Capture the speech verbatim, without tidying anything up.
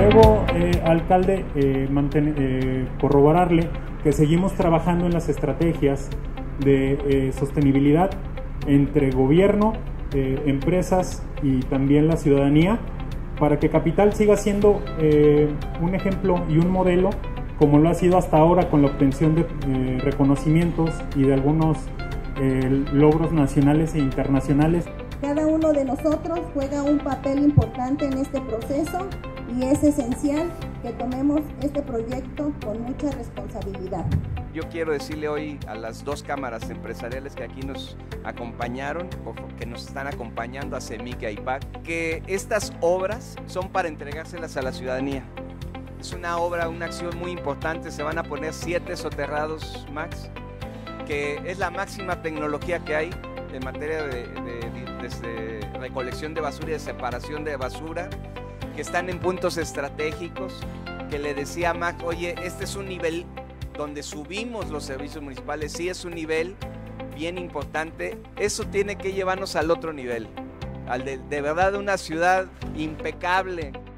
luego, eh, alcalde, eh, manten, eh, corroborarle que seguimos trabajando en las estrategias de eh, sostenibilidad entre gobierno, eh, empresas y también la ciudadanía, para que Capital siga siendo eh, un ejemplo y un modelo, como lo ha sido hasta ahora con la obtención de eh, reconocimientos y de algunos eh, logros nacionales e internacionales. Cada uno de nosotros juega un papel importante en este proceso y es esencial que tomemos este proyecto con mucha responsabilidad. Yo quiero decirle hoy a las dos cámaras empresariales que aquí nos acompañaron, o que nos están acompañando, a CEMIC y a I P A C, que estas obras son para entregárselas a la ciudadanía. Es una obra, una acción muy importante. Se van a poner siete soterrados, Max, que es la máxima tecnología que hay en materia de, de, de, de recolección de basura y de separación de basura, que están en puntos estratégicos, que le decía a Max, oye, este es un nivel donde subimos los servicios municipales, sí es un nivel bien importante. Eso tiene que llevarnos al otro nivel, al de, de verdad una ciudad impecable.